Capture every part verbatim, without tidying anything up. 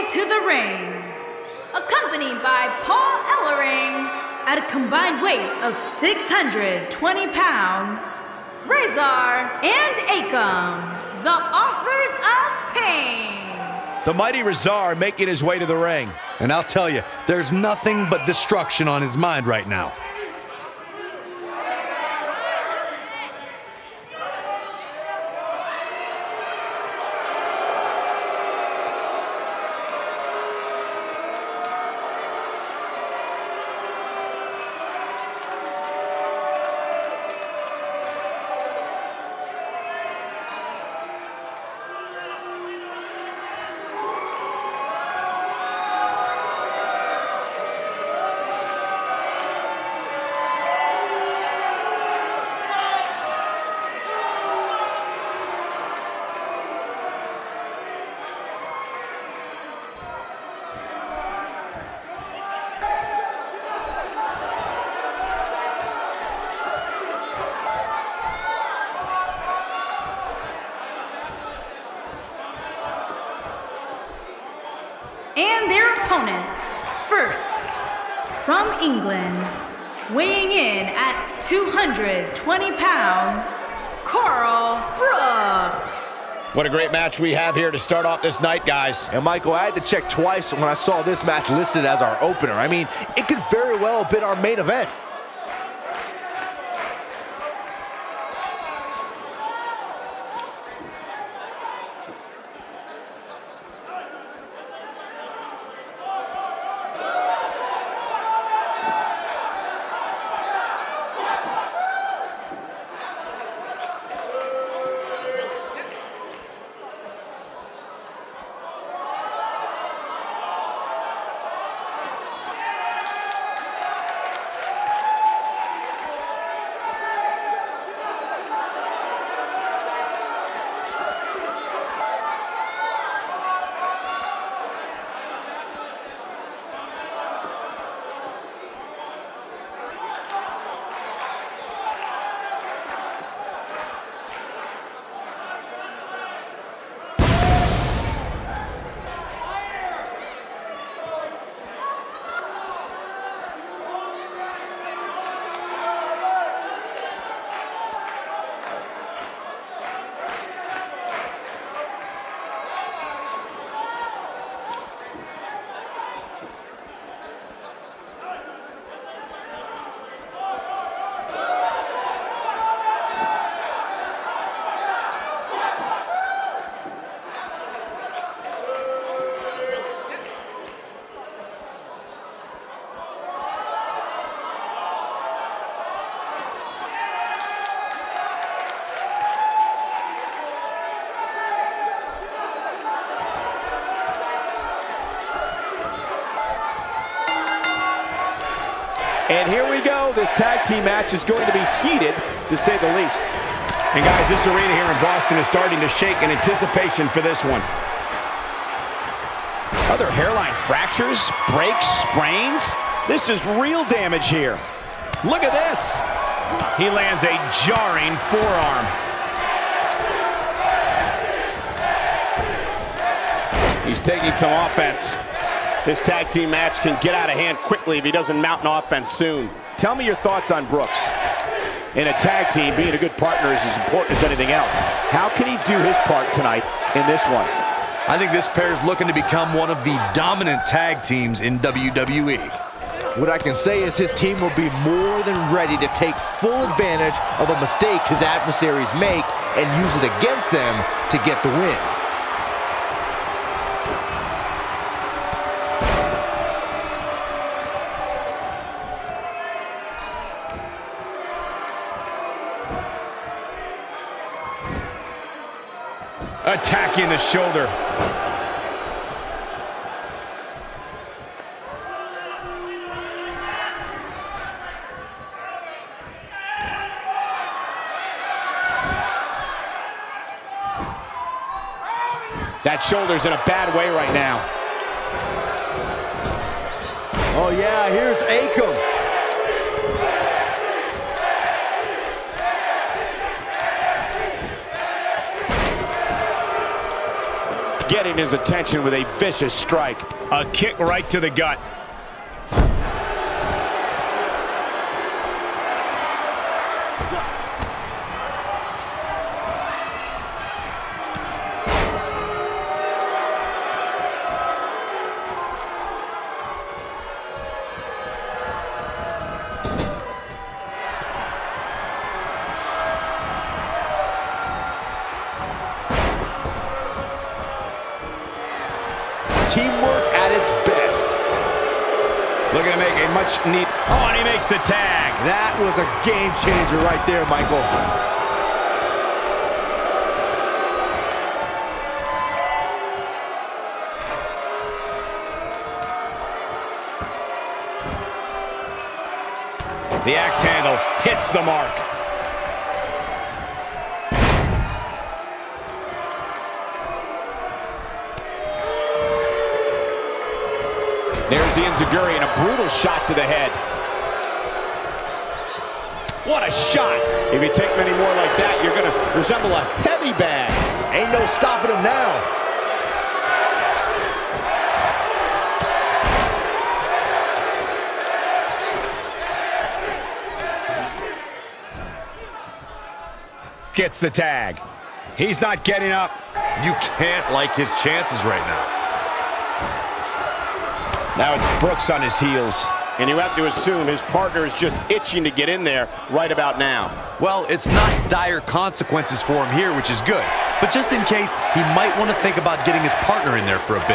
way to the ring, accompanied by Paul Ellering at a combined weight of six hundred twenty pounds, Razor and Akam, the authors of pain. The mighty Razor making his way to the ring. And I'll tell you, there's nothing but destruction on his mind right now. And their opponents, first, from England, weighing in at two hundred twenty pounds, Karl Brooks. What a great match we have here to start off this night, guys. And Michael, I had to check twice when I saw this match listed as our opener. I mean, it could very well have been our main event. And here we go. This tag team match is going to be heated, to say the least. And guys, this arena here in Boston is starting to shake in anticipation for this one. Other hairline fractures, breaks, sprains. This is real damage here. Look at this. He lands a jarring forearm. He's taking some offense. This tag team match can get out of hand quickly if he doesn't mount an offense soon. Tell me your thoughts on Brooks. In a tag team, being a good partner is as important as anything else. How can he do his part tonight in this one? I think this pair is looking to become one of the dominant tag teams in W W E. What I can say is his team will be more than ready to take full advantage of a mistake his adversaries make and use it against them to get the win. Attacking the shoulder. That shoulder's in a bad way right now. Oh yeah, here's Akam. Getting getting his attention with a vicious strike. A kick right to the gut. Teamwork at its best. Looking to make a much neat... Oh, and he makes the tag. That was a game changer right there, Michael. The axe handle hits the mark. There's the enziguri and a brutal shot to the head. What a shot. If you take many more like that, you're going to resemble a heavy bag. Ain't no stopping him now. Gets the tag. He's not getting up. You can't like his chances right now. Now it's Brooks on his heels. And you have to assume his partner is just itching to get in there right about now. Well, it's not dire consequences for him here, which is good. But just in case, he might want to think about getting his partner in there for a bit.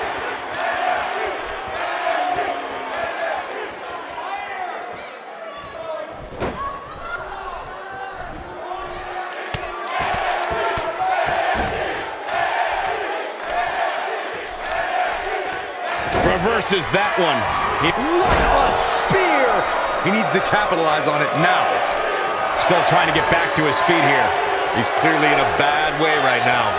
Reverses that one. He What a spear! He needs to capitalize on it now. Still trying to get back to his feet here. He's clearly in a bad way right now.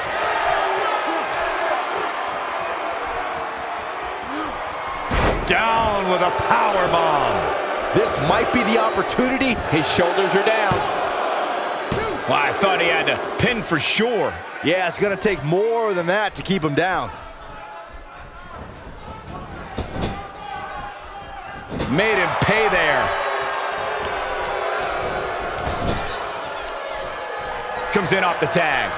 Down with a power bomb. This might be the opportunity. His shoulders are down. Well, I thought he had to pin for sure. Yeah, it's going to take more than that to keep him down. Made him pay there. Comes in off the tag.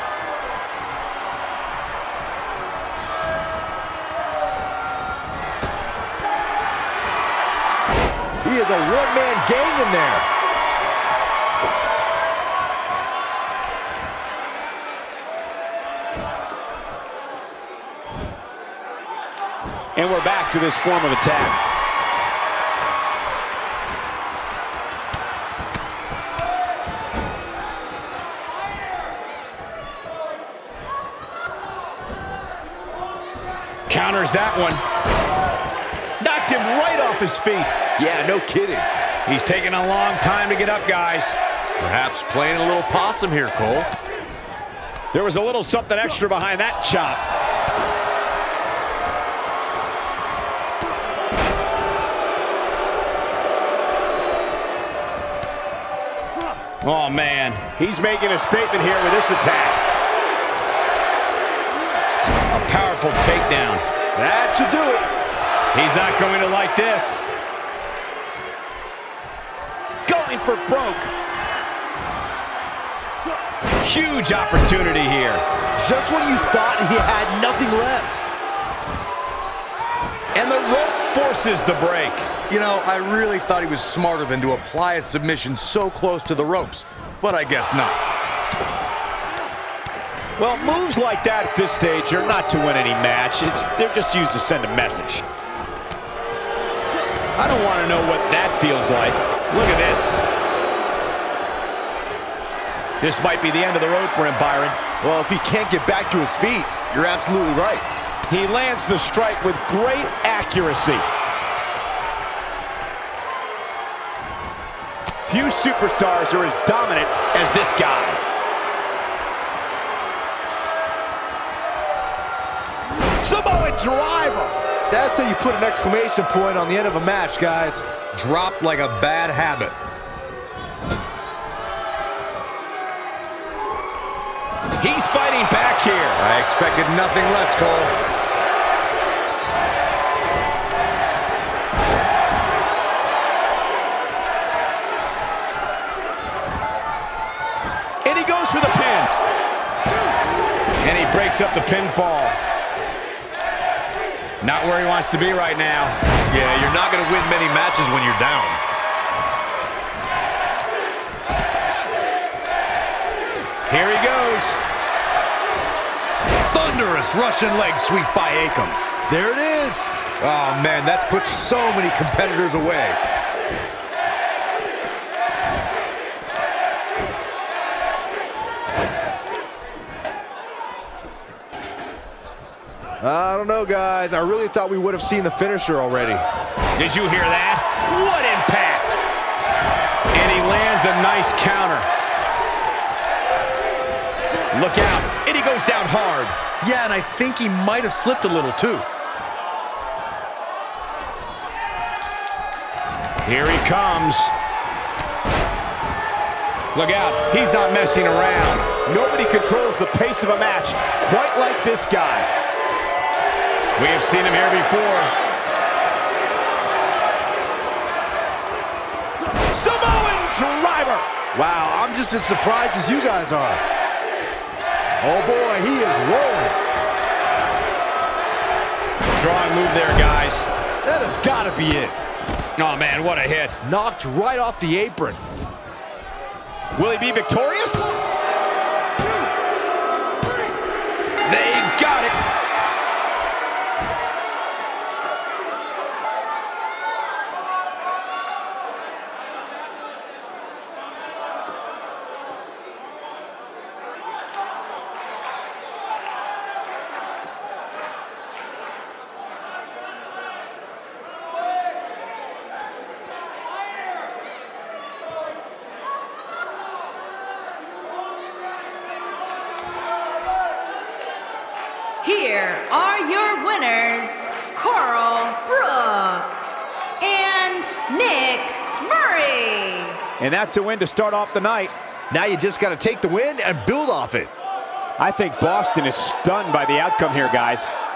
He is a one-man gang in there. And we're back to this form of attack. Counters that one. Knocked him right off his feet. Yeah, no kidding. He's taking a long time to get up, guys. Perhaps playing a little possum here, Cole. There was a little something extra behind that chop. Oh, man. He's making a statement here with this attack. A powerful takedown. That should do it. He's not going to like this. Going for broke. Huge opportunity here. Just when you thought he had nothing left. And the rope forces the break. You know, I really thought he was smarter than to apply a submission so close to the ropes, but I guess not. Well, moves like that at this stage are not to win any match. It's, they're just used to send a message. I don't want to know what that feels like. Look at this. This might be the end of the road for him, Byron. Well, if he can't get back to his feet, you're absolutely right. He lands the strike with great accuracy. Few superstars are as dominant as this guy. Samoan driver. That's how you put an exclamation point on the end of a match, guys. Dropped like a bad habit. He's fighting back here. I expected nothing less, Cole. And he goes for the pin. And he breaks up the pinfall. Not where he wants to be right now. Yeah, you're not going to win many matches when you're down. Here he goes. Thunderous Russian leg sweep by Akam. There it is. Oh, man, that's put so many competitors away. I don't know, guys. I really thought we would have seen the finisher already. Did you hear that? What impact! And he lands a nice counter. Look out. And he goes down hard. Yeah, and I think he might have slipped a little, too. Here he comes. Look out. He's not messing around. Nobody controls the pace of a match quite like this guy. We have seen him here before. Samoan driver. Wow, I'm just as surprised as you guys are. Oh boy, he is rolling. Drawing move there, guys. That has got to be it. Oh, man, what a hit. Knocked right off the apron. Will he be victorious? They got it. Here are your winners, Karl Brooks and Nick Murray. And that's a win to start off the night. Now you just got to take the win and build off it. I think Boston is stunned by the outcome here, guys.